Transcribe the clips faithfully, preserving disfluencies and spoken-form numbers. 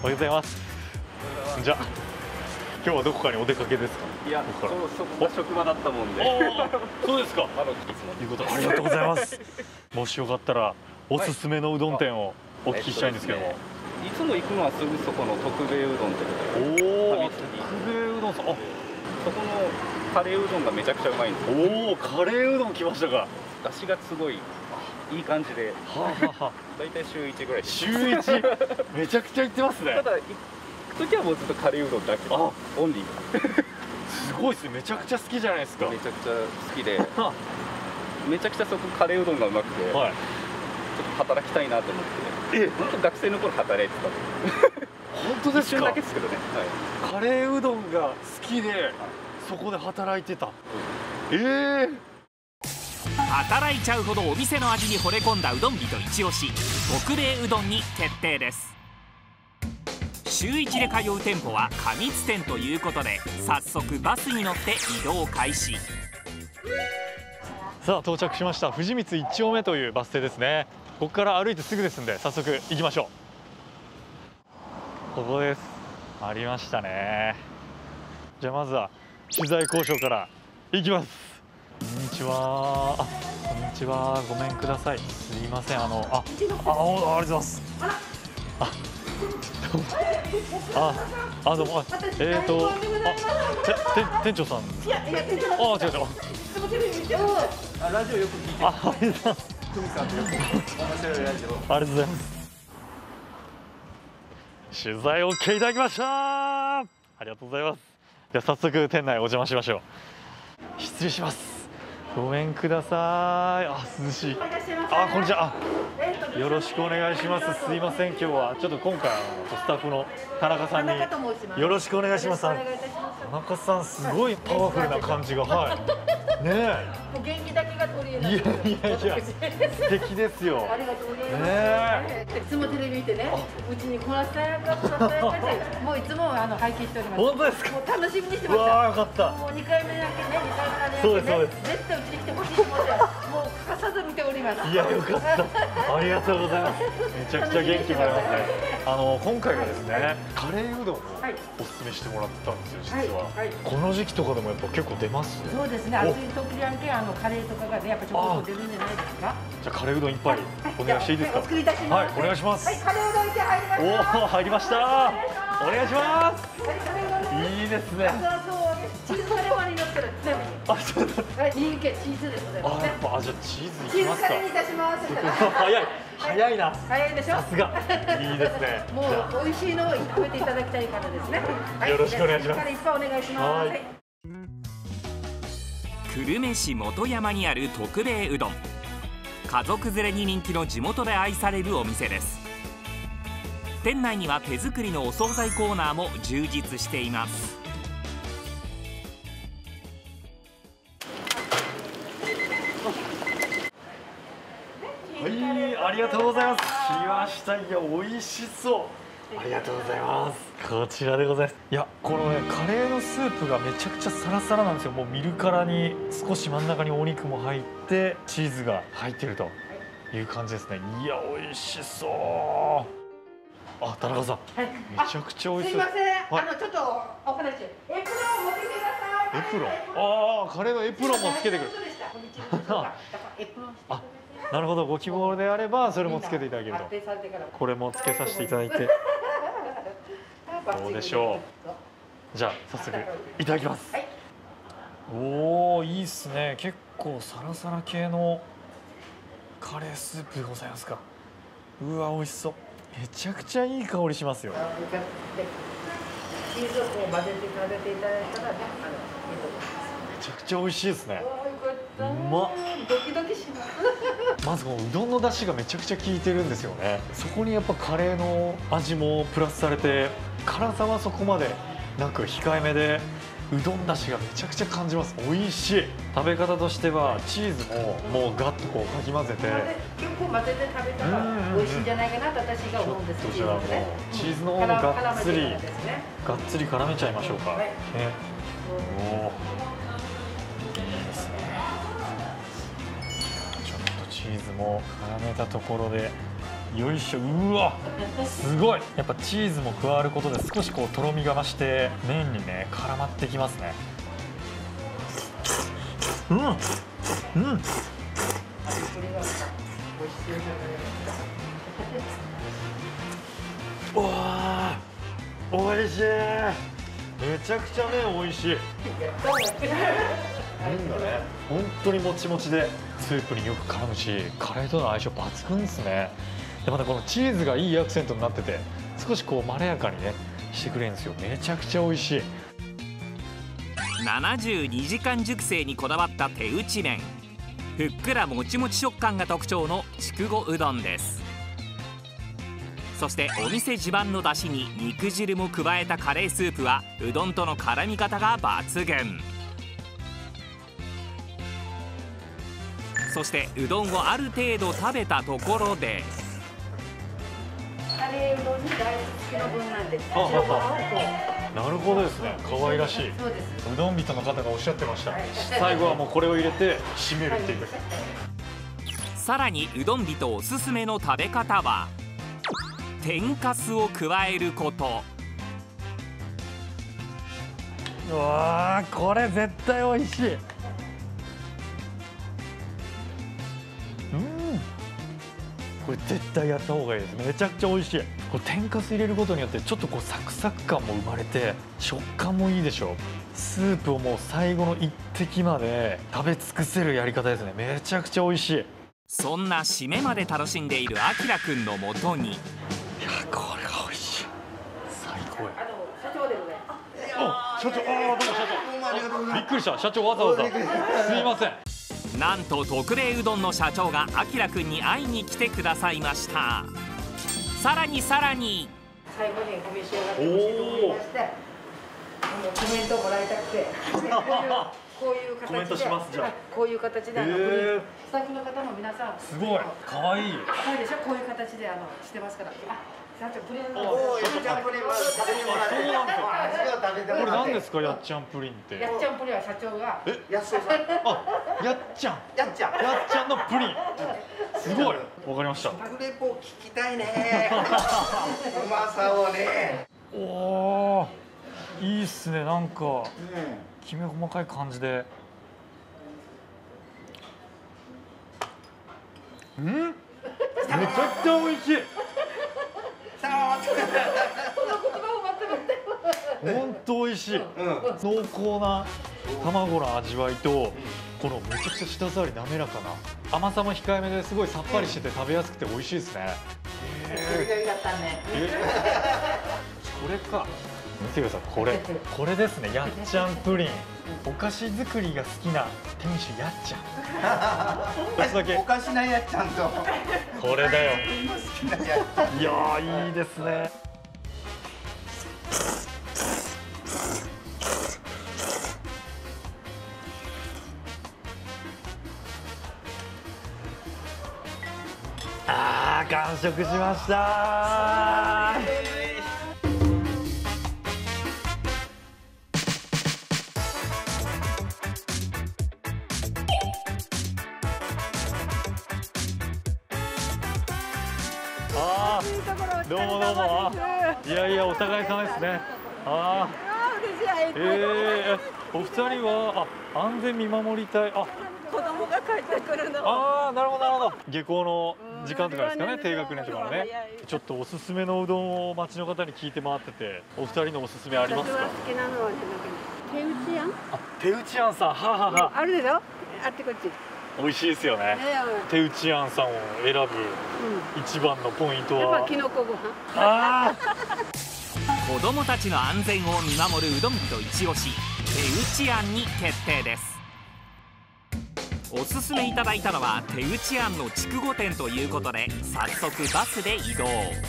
おはようございます。じゃあ今日はどこかにお出かけですか？ いや、そそこが職場だったもんで。 そうですか。 あのいつもいうことありがとうございます。もしよかったらおすすめのうどん店をお聞きしたいんですけども、 えっとですね、いつも行くのはすぐそこの徳兵衛うどんっていうおお、 ファミ特チキ別うどんさん、あ、 そこのカレーうどんがめちゃくちゃうまいんですよ。 おお、カレーうどん来ましたか。 出汁がすごいいい感じで、 はあ、はあはあ、 だいたい週一ぐらいです。 週一めちゃくちゃ行ってますね。 ただ行く時はもうずっとカレーうどんだけ、 あ、 オンリー。 すごいですね。めちゃくちゃ好きじゃないですか。 めちゃくちゃ好きで、めちゃくちゃそこカレーうどんがうまくて、 はい、 ちょっと働きたいなと思って、 え、 本当学生の頃働いてた。 本当ですか？ 一瞬だけですけどね。はい、 カレーうどんが好きでそこで働いてた。ええー、 働いちゃうほどお店の味に惚れ込んだうどん人一押し特米うどんに決定です。週いちで通う店舗は上津店ということで、早速バスに乗って移動開始。 さあ到着しました。藤光一丁目というバス停ですね。ここから歩いてすぐですんで早速行きましょう。ここです。ありましたね。じゃあまずは取材交渉から行きます。こんにちは。あ、こんにちは。ごめんください。すいません。あの、あ、あ、あ、ありがとうございます。あ、どうも。あ、あ、どうも。あ、えっと、あ、て、て、店長さん。 いやいや、店長さん。 あ、違う違う。 あ、ラジオよく聞いて。 あ、ありがとうございます。 ふみさんとよく面白いラジオ。 ありがとうございます。取材 オーケー いただきました。ありがとうございます。じゃあ早速店内お邪魔しましょう。失礼します。ごめんください。あ、涼しい。あ、こんにちは。あ、よろしくお願いします。すいません。今日はちょっと今回あのスタッフの田中さんによろしくお願いします。田中さんすごいパワフルな感じが、はい。ねえ。 もう元気だけが取り柄。 いやいやいや、素敵ですよ。 ありがとうございます。 ねえ。 いつもテレビ見てね、うちに来なさやか、来なさやかって、もういつもあの拝見しております。 本当ですか。 もう楽しみにしてました。 わあ、よかった。 もうにかいめだけね、にかいめだけね。 そうですそうです。 絶対うちに来てほしいと思って、もう欠かさず見ております。 いや、よかった。ありがとうございます。めちゃくちゃ元気もらいますね。あの今回はですね、カレーうどんをおすすめしてもらったんですよ。実は、はいはい、この時期とかでもやっぱ結構出ます。 そうですね。暑い時やんけ、あのカレーとかがね、やっぱちょこっと出るんじゃないですか。 じゃあカレーうどん一杯お願いしていいですか。 お作りいたします。 はい、お願いします。 はい、カレーうどん一杯入りました。 おお、入りました。お願いします。いいですね。 チーズカレーマに乗ってる。 あ、そうだ。 はい、人気チーズでございますね。 あ、じゃあチーズチーいきますか。 ズカレーにいたします。 早い、早いな。 早いでしょ。 さすが。いいですね。 もう美味しいのを食べていただきたいからですね。 よろしくお願いします。 チーズカレーいっぱいお願いします。 久留米市本山にある徳兵衛うどん。家族連れに人気の地元で愛されるお店です。店内には手作りのお惣菜コーナーも充実しています。 はい、ありがとうございます。来ました。いや、美味しそう。ありがとうございます。こちらでございます。いや、このね、カレーのスープがめちゃくちゃサラサラなんですよ。もう見るからに少し真ん中にお肉も入ってチーズが入ってるという感じですね。いや、美味しそう。あ、田中さん、はい、めちゃくちゃ美味しそう。 すいません、はい、あのちょっとお話、エプロンを持ってきてください。 エプロン、ああ、カレーのエプロンもつけてくる。あ、なるほど、ご希望であればそれもつけていただけると。これもつけさせていただいてどうでしょう。じゃあ早速いただきます。はい、おお、いいっすね。結構サラサラ系のカレースープでございますか。うわ、美味しそう。めちゃくちゃいい香りしますよ。 チーズをこう混ぜて食べていただいたらね、あのめちゃくちゃ美味しいですね。うまっ。 ドキドキします。 まずこのうどんの出汁がめちゃくちゃ効いてるんですよね。そこにやっぱカレーの味もプラスされて、辛さはそこまでなく控えめで、うどん出汁がめちゃくちゃ感じます。美味しい。食べ方としてはチーズももうガッとこうかき混ぜて、 結構混ぜて食べたら美味しいんじゃないかなと私が思うんですけど、 じゃあもうチーズの方もがっつりがっつり絡めちゃいましょうか。ね、おお、いいですね。ちょっとチーズも絡めたところでよいしょ。うわすごい。やっぱチーズも加わることで少しこうとろみが増して麺にね絡まってきますね。うんうんうわーおいしい。めちゃくちゃ麺おいしい。麺がね本当にもちもちでスープによく絡むし、カレーとの相性抜群ですね。でまたこのチーズがいいアクセントになってて少しこうまろやかにねしてくれるんですよ。めちゃくちゃ美味しい。 ななじゅうにじかん熟成にこだわった手打ち麺。ふっくらもちもち食感が特徴の筑後うどんです。そしてお店自慢の出汁に肉汁も加えたカレースープはうどんとの絡み方が抜群。そしてうどんをある程度食べたところでカレーうどんに大好きの分なんです。 はははなるほどですね。可愛らしい。 そうです。 うどん人の方がおっしゃってました。最後はもうこれを入れて締めるっていう。 さらにうどん人おすすめの食べ方は天かすを加えること。 うわーこれ絶対美味しい。うんこれ絶対やった方がいいです。めちゃくちゃ美味しい。これ天かす入れることによってちょっとこうサクサク感も生まれて食感もいいでしょ。スープをもう最後の一滴まで食べ尽くせるやり方ですね。めちゃくちゃ美味しい。 そんな締めまで楽しんでいるあきらくんのもとに、 いやこれが美味しい。最高や。 あの社長でございます。 あ社長、あーどうも社長。びっくりした。社長わざわざすいません。 なんと特例うどんの社長があきらくんに会いに来てくださいました。さらにさらに最後にお召し上がってほしいと思いまして、あのコメントをもらいたくて、こういうこういう形でコメントしますじゃあはいこういう形であの、 へースタッフの方も皆さんすごい可愛い。 はいでしょ。こういう形であのしてますから。あ、社長プレーンのおーやっちゃんプリンまず食べてもらって、 そうなんですよ味を食べてこれもらって。 何ですか、やっちゃんプリンって。 やっちゃんプレーンは社長がえやすおさん、 あやっちゃんやっちゃん。 やっちゃんのプリン。すごいわかりました。 食レポ聞きたいね。うまさをね。 おおいいっすね。なんかうん。 きめ細かい感じで。うんめちゃくちゃ美味しい。 さあ、 本当美味しい。 うん。 濃厚な卵の味わいとこのめちゃくちゃ舌触り滑らかな甘さも控えめですごいさっぱりしてて食べやすくて美味しいですね。 それがいいだったね。 えこれか見てください。これこれですね。やっちゃんプリン。お菓子作りが好きな店主やっちゃん。一つだけおかしなやっちゃんと。 これだよ。 好きなやっちゃん。 いやーいいですね。あー完食しましたー。あーどうもどうも。あいやいやお互い様ですね。あーえー、お二人はあ安全見守り隊。あ子供が帰ってくるの。 あーなるほどなるほど。下校の時間とかですかね。低学年とかのね。ちょっとおすすめのうどんを町の方に聞いて回ってて、お二人のおすすめありますか。 私は好きなのはね、手打ちやん。 あ手打ちあんさん。はあはあはあ。 あるでしょ。あっちこっち。ね美味しいですよね。 え、 手打ちあんさんを選ぶう一番のポイントん。やっはぱキノコご飯。 あ子供たちの安全を見守るうどん人一押し手打ちあんに決定です。おすすめいただいたのは手打ちあんの筑後店ということで早速バスで移動。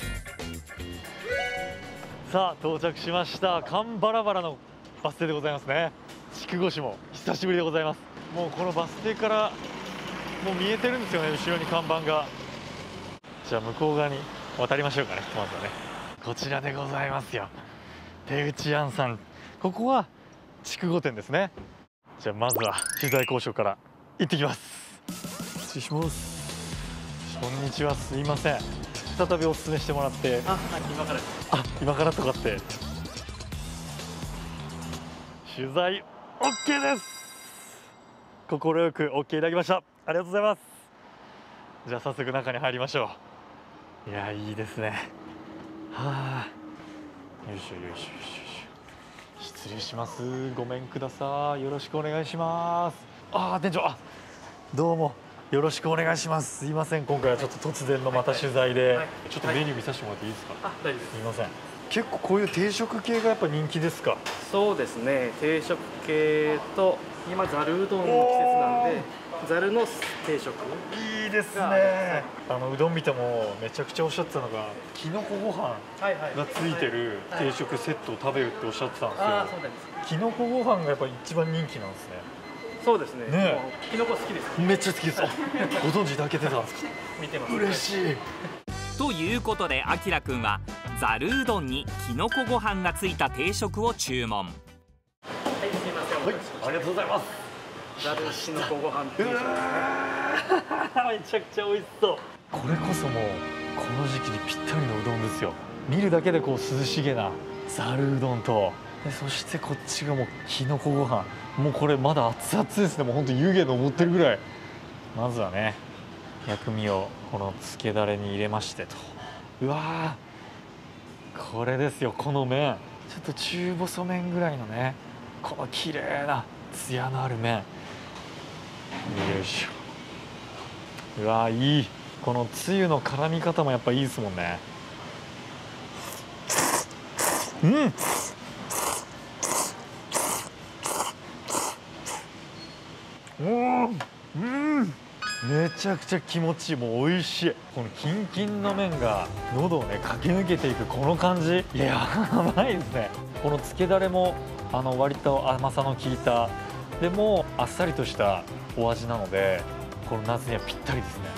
さあ到着しました。寒バラバラのバス停でございますね。筑後市も久しぶりでございます。もうこのバス停からもう見えてるんですよね、後ろに看板が。じゃあ向こう側に渡りましょうかね。まずはねこちらでございますよ。手打ちあんさん。ここは筑後店ですね。じゃあまずは取材交渉から行ってきます。失礼します。こんにちは、すいません。 再びお勧めしてもらって。 あ、今からあ、今からとかって。取材 OK です。快く OK いただきました。ありがとうございます。じゃあ早速中に入りましょう。いや、いいですね。はあ。よいしょよいしょよいしょよいしょ。失礼します。ごめんください。よろしくお願いします。ああ、店長、あ、どうもよろしくお願いします。すいません、今回はちょっと突然のまた取材で、ちょっとメニュー見させてもらっていいですか。 あ、大丈夫です。 すみません。結構こういう定食系がやっぱ人気ですか。 そうですね、定食系と今ざるうどんの季節なんでざるの定食。 いいですね。あのうどん見てもめちゃくちゃおっしゃってたのが、きのこご飯がついてる定食セットを食べるっておっしゃってたんですよ。 あ、そうなんです。 きのこご飯がやっぱ一番人気なんですね。 そうですね。 ね、 もうきのこ好きです。 めっちゃ好きです。ご存知いただけてたんですか。 見てます。 嬉しい。 ということで、あきらくんはざるうどんにきのこご飯がついた定食を注文。 はい、すいません。 はい、ありがとうございます。 ざるきのこご飯定食ですね。 めちゃくちゃ美味しそう。これこそもうこの時期にぴったりのうどんですよ。見るだけでこう涼しげなざるうどんと、でそしてこっちがもうきのこご飯。もうこれまだ熱々ですね。もう本当湯気昇ってるぐらい。まずはね、薬味をこのつけだれに入れましてと。うわー、これですよ。この麺、ちょっと中細麺ぐらいのね、この綺麗なツヤのある麺。よいしょ。うわー、いい。このつゆの絡み方もやっぱいいですもんね。うん、うん、めちゃくちゃ気持ちいい。もう美味しい。このキンキンの麺が喉をね駆け抜けていくこの感じ、いや、やばいですね。このつけだれもあの割と甘さの効いた、でもあっさりとしたお味なので、この夏にはぴったりですね。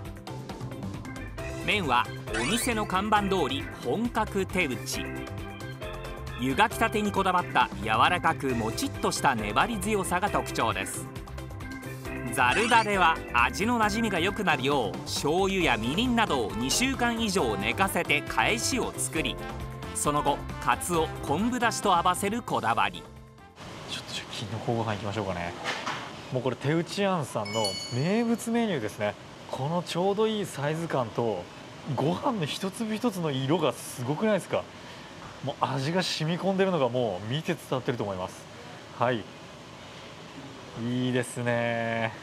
麺はお店の看板通り本格手打ち。湯がきたてにこだわった柔らかくもちっとした粘り強さが特徴です。ざるだれは味のなじみが良くなるよう醤油やみりんなどをにしゅうかん以上寝かせて返しを作り、その後かつお昆布だしと合わせるこだわり。 ちょっときのこご飯いきましょうかね。もうこれ手打ちあんさんの名物メニューですね。このちょうどいいサイズ感とご飯の一粒一つの色がすごくないですか。もう味が染み込んでるのがもう見て伝わってると思います。はい、いいですね。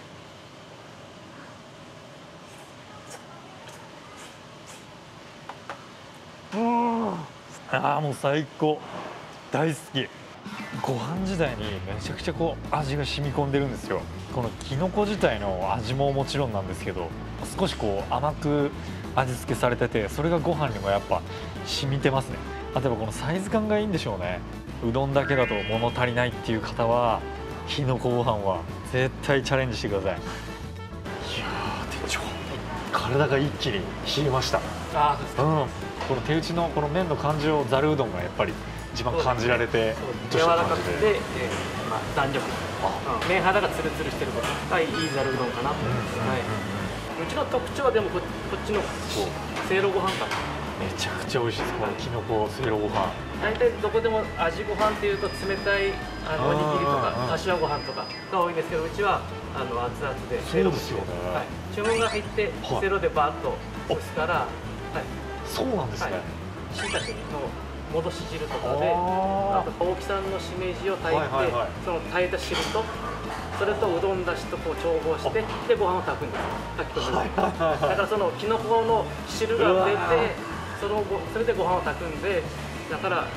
うん、ああ、もう最高。大好き。ご飯時代にめちゃくちゃこう味が染み込んでるんですよ。このきのこ自体の味ももちろんなんですけど、少しこう甘く味付けされてて、それがご飯にもやっぱ染みてますね。例えばこのサイズ感がいいんでしょうね。うどんだけだと物足りないっていう方はきのこご飯は絶対チャレンジしてください。いやー、店長、体が一気に冷えました。 あ、そうですか。 うん、この手打ちのこの麺の感じをざるうどんがやっぱり一番感じられて、 柔らかくて、えーまあ、弾力、うん、麺肌がツルツルしてることがいいざるうどんかなと思います。はい、うちの特徴はでもここっちのせいろご飯かな。 めちゃくちゃ美味しいです。このきのこせいろご飯。 大体どこでも味ご飯っていうと冷たいあのおにぎりとかかしわご飯とかが多いんですけど、うちはあの熱々でせいろ蒸しで、はい、注文が入ってせいろでバーッと蒸すから、はい、 そうなんですね。 しいたけの戻し汁とかで、あと大木さんのしめじを炊いて、はいはいはい、その炊いた汁とそれとうどんだしとこう調合してでご飯を炊くんです。炊き込むんです。はいはいはいはい、だからそのきのこの汁が出て、その後それでご飯を炊くんで、だから、はい、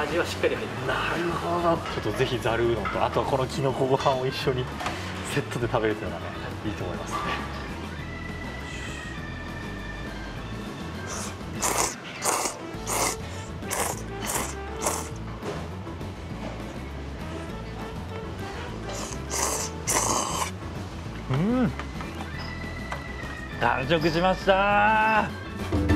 味はしっかり入ってる。 なるほど。ちょっとぜひざるうどんと、あとはこのきのこご飯を一緒にセットで食べるというのがね、いいと思いますね。うん、完食しました。